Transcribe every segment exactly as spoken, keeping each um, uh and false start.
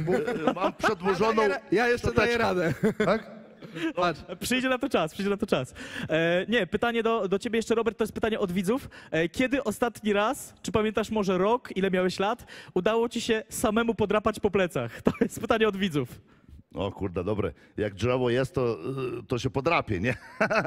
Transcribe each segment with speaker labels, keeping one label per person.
Speaker 1: mam przedłużoną...
Speaker 2: Ja jeszcze daję radę.
Speaker 3: Tak?
Speaker 2: Patrz.
Speaker 4: Przyjdzie na to czas, przyjdzie na to czas. E, nie, pytanie do, do ciebie jeszcze, Robert, to jest pytanie od widzów. E, kiedy ostatni raz, czy pamiętasz może rok, ile miałeś lat, udało ci się samemu podrapać po plecach? To jest pytanie od widzów.
Speaker 1: O kurde, dobre. Jak drzewo jest, to, to się podrapie, nie?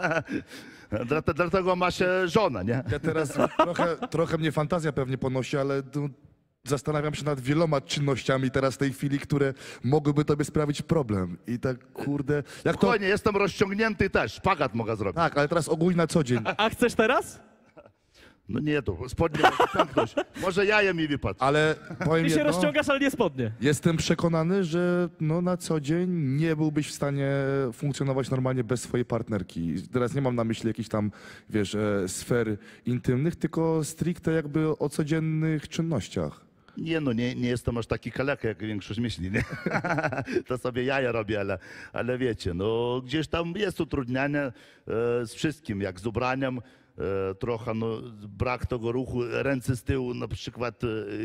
Speaker 1: Dlate- Dlatego ma się żona, nie?
Speaker 3: Ja teraz trochę, trochę mnie fantazja pewnie ponosi, ale no, zastanawiam się nad wieloma czynnościami teraz w tej chwili, które mogłyby tobie sprawić problem. I tak, kurde, jak to...
Speaker 1: Spokojnie, jestem rozciągnięty też, szpagat mogę zrobić.
Speaker 3: Tak, ale teraz ogólnie na co dzień.
Speaker 4: A chcesz teraz?
Speaker 1: No nie, to spodnie może pęknąć. Może jajem mi wypadł.
Speaker 3: Ale powiem
Speaker 4: Ty się
Speaker 3: jedno,
Speaker 4: rozciągasz, ale nie spodnie.
Speaker 3: jestem przekonany, że no, na co dzień nie byłbyś w stanie funkcjonować normalnie bez swojej partnerki. Teraz nie mam na myśli jakichś tam, wiesz, e, sfer intymnych, tylko stricte jakby o codziennych czynnościach.
Speaker 1: Nie no, nie, nie jestem aż taki kaleka, jak większość myśli, nie? To sobie jaja robię, ale, ale wiecie, no gdzieś tam jest utrudnianie e, z wszystkim, jak z ubraniem, e, trochę no, brak tego ruchu, ręce z tyłu na przykład e,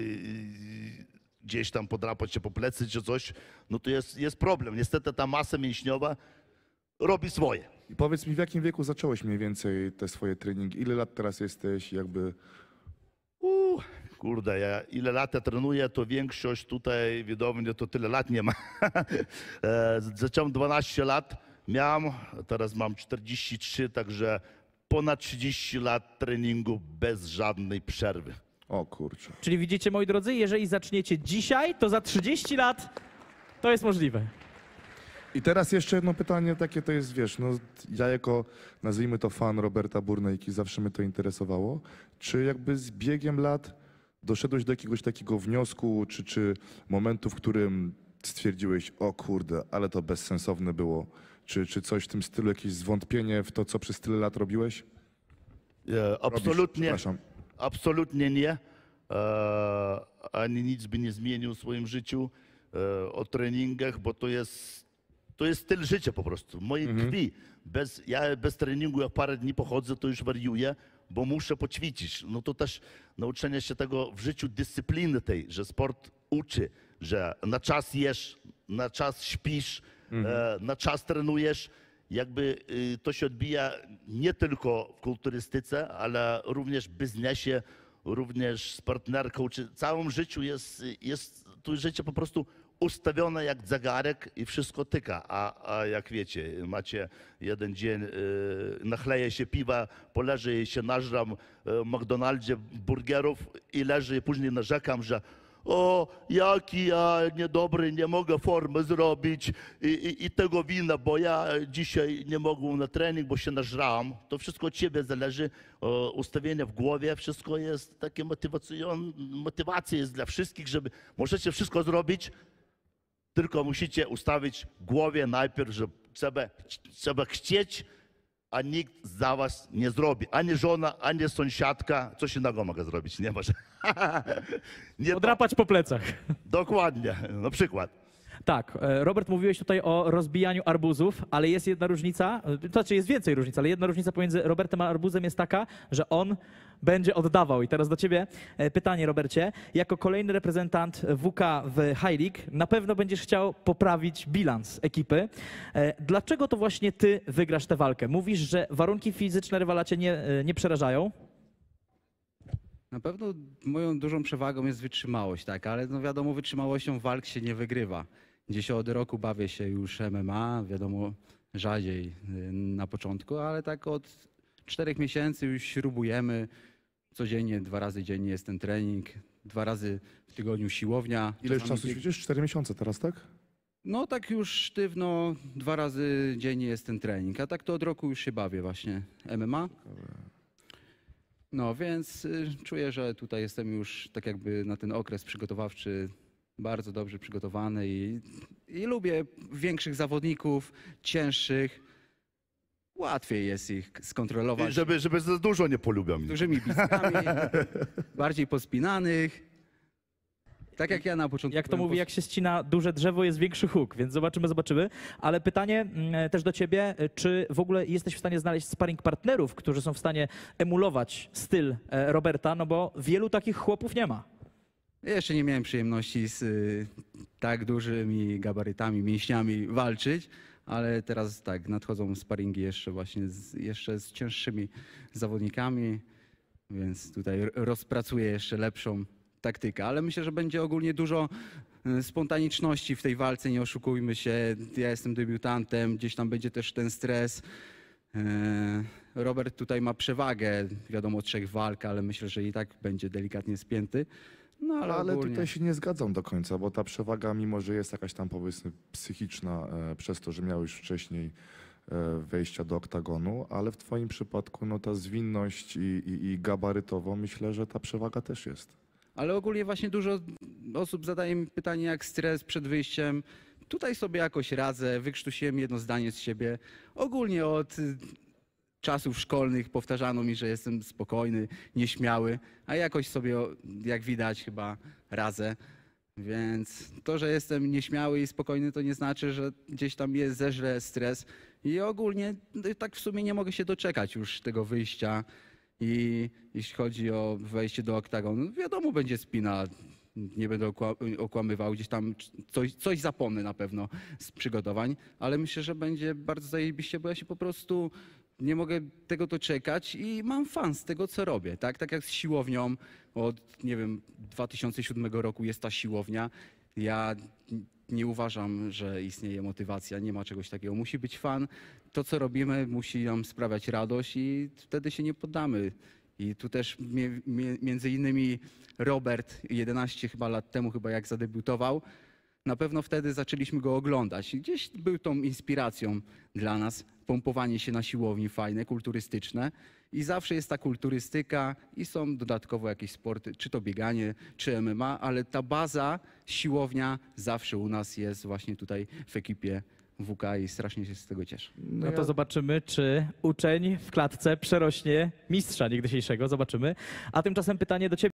Speaker 1: gdzieś tam podrapać się po plecy czy coś, no to jest, jest problem. Niestety ta masa mięśniowa robi swoje.
Speaker 3: I powiedz mi, w jakim wieku zacząłeś mniej więcej te swoje treningi? Ile lat teraz jesteś jakby...
Speaker 1: Uh, kurde, ja ile lat ja trenuję, to większość tutaj widownie to tyle lat nie ma. E, Zacząłem dwanaście lat, miałem, teraz mam czterdzieści trzy, także ponad trzydzieści lat treningu bez żadnej przerwy.
Speaker 3: O kurczę.
Speaker 4: Czyli widzicie, moi drodzy, jeżeli zaczniecie dzisiaj, to za trzydzieści lat to jest możliwe.
Speaker 3: I teraz jeszcze jedno pytanie takie to jest, wiesz, no ja jako, nazwijmy to fan Roberta Burnejki, zawsze mnie to interesowało. Czy jakby z biegiem lat doszedłeś do jakiegoś takiego wniosku, czy, czy momentu, w którym stwierdziłeś, o kurde, ale to bezsensowne było, czy, czy coś w tym stylu, jakieś zwątpienie w to, co przez tyle lat robiłeś?
Speaker 1: E, Absolutnie,
Speaker 3: przepraszam.
Speaker 1: absolutnie nie. E, Ani nic by nie zmienił w swoim życiu e, o treningach, bo to jest, to jest styl życia po prostu, w mojej krwi. Bez, ja bez treningu, jak parę dni pochodzę, to już wariuję, bo muszę poćwiczyć. No to też nauczenie się tego w życiu, dyscypliny tej, że sport uczy, że na czas jesz, na czas śpisz, e, na czas trenujesz. Jakby y, to się odbija nie tylko w kulturystyce, ale również w biznesie, również z partnerką, czy w całym życiu jest, jest tu życie po prostu ustawione jak zegarek i wszystko tyka. A, a jak wiecie, macie jeden dzień, y, nachleję się piwa, poleżę i się nażram y, w McDonaldzie burgerów i leżę i później narzekam, że o, jaki ja niedobry, nie mogę formy zrobić i, i, i tego wina, bo ja dzisiaj nie mogłem na trening, bo się nażrałem. To wszystko od ciebie zależy, o, ustawienie w głowie, wszystko jest takie motywacjon, motywacja jest dla wszystkich, żeby możecie wszystko zrobić, tylko musicie ustawić w głowie najpierw, że trzeba, trzeba chcieć, a nikt za was nie zrobi. Ani żona, ani sąsiadka. Coś innego mogę zrobić, nie może. Nie to.
Speaker 4: Podrapać po plecach.
Speaker 1: Dokładnie, na przykład.
Speaker 4: Tak, e, Robert, mówiłeś tutaj o rozbijaniu arbuzów, ale jest jedna różnica, e, to znaczy jest więcej różnic, ale jedna różnica pomiędzy Robertem a arbuzem jest taka, że on będzie oddawał. I teraz do ciebie e, pytanie, Robercie. Jako kolejny reprezentant W K w High League na pewno będziesz chciał poprawić bilans ekipy. E, Dlaczego to właśnie ty wygrasz tę walkę? Mówisz, że warunki fizyczne rywala cię nie, e, nie przerażają.
Speaker 2: Na pewno moją dużą przewagą jest wytrzymałość, tak, ale no wiadomo, wytrzymałością walk się nie wygrywa. Gdzieś od roku bawię się już M M A, wiadomo, rzadziej y, na początku, ale tak od czterech miesięcy już śrubujemy. Codziennie, dwa razy dziennie jest ten trening, dwa razy w tygodniu siłownia.
Speaker 3: Ile już
Speaker 2: Czasami
Speaker 3: czasu
Speaker 2: bieg-
Speaker 3: ćwiczysz? Cztery miesiące teraz, tak?
Speaker 2: No tak już sztywno, dwa razy dziennie jest ten trening, a tak to od roku już się bawię właśnie M M A. No więc y, czuję, że tutaj jestem już tak jakby na ten okres przygotowawczy bardzo dobrze przygotowany i, i lubię większych zawodników, cięższych. Łatwiej jest ich skontrolować.
Speaker 1: Żeby, żeby za dużo nie polubią.
Speaker 2: Z dużymi bliskami, bardziej pospinanych. Tak jak ja na początku.
Speaker 4: Jak to
Speaker 2: byłem
Speaker 4: mówi,
Speaker 2: pos-
Speaker 4: jak się ścina duże drzewo, jest większy huk, więc zobaczymy, zobaczymy. Ale pytanie mm, też do ciebie, czy w ogóle jesteś w stanie znaleźć sparring partnerów, którzy są w stanie emulować styl e, Roberta, no bo wielu takich chłopów nie ma.
Speaker 2: Jeszcze nie miałem przyjemności z y, tak dużymi gabarytami, mięśniami walczyć, ale teraz tak, nadchodzą sparingi jeszcze właśnie z, jeszcze z cięższymi zawodnikami, więc tutaj r- rozpracuję jeszcze lepszą taktykę, ale myślę, że będzie ogólnie dużo y, spontaniczności w tej walce, nie oszukujmy się, ja jestem debiutantem, gdzieś tam będzie też ten stres. E, Robert tutaj ma przewagę, wiadomo, trzech walk, ale myślę, że i tak będzie delikatnie spięty. No ale,
Speaker 3: Ale
Speaker 2: ogólnie...
Speaker 3: tutaj się nie zgadzam do końca, bo ta przewaga, mimo że jest jakaś tam powiedzmy psychiczna e, przez to, że miał już wcześniej e, wejścia do oktagonu, ale w twoim przypadku no ta zwinność i, i, i gabarytowo myślę, że ta przewaga też jest.
Speaker 2: Ale ogólnie właśnie dużo osób zadaje mi pytanie, jak stres przed wyjściem. Tutaj sobie jakoś radzę, wykrztusiłem jedno zdanie z siebie. Ogólnie od y, czasów szkolnych powtarzano mi, że jestem spokojny, nieśmiały, a jakoś sobie, o, jak widać, chyba radzę. Więc to, że jestem nieśmiały i spokojny, to nie znaczy, że gdzieś tam jest zeżre stres. I ogólnie y, tak w sumie nie mogę się doczekać już tego wyjścia. I jeśli chodzi o wejście do oktagonu, wiadomo, będzie spina. Nie będę okła- okłamywał, gdzieś tam coś, coś zapomnę na pewno z przygotowań, ale myślę, że będzie bardzo zajebiście, bo ja się po prostu nie mogę tego doczekać i mam fan z tego, co robię. Tak, tak jak z siłownią, od nie wiem, dwa tysiące siódmego roku jest ta siłownia. Ja nie uważam, że istnieje motywacja, nie ma czegoś takiego. Musi być fan, to co robimy musi nam sprawiać radość i wtedy się nie poddamy. I tu też mie- mie- między innymi Robert jedenaście chyba lat temu, chyba jak zadebiutował, na pewno wtedy zaczęliśmy go oglądać. I gdzieś był tą inspiracją dla nas, pompowanie się na siłowni fajne, kulturystyczne. I zawsze jest ta kulturystyka i są dodatkowo jakieś sporty, czy to bieganie, czy M M A, ale ta baza, siłownia zawsze u nas jest właśnie tutaj w ekipie W K i strasznie się z tego cieszę.
Speaker 4: No to zobaczymy, czy uczeń w klatce przerośnie mistrza niegdysiejszego. Zobaczymy. A tymczasem pytanie do ciebie.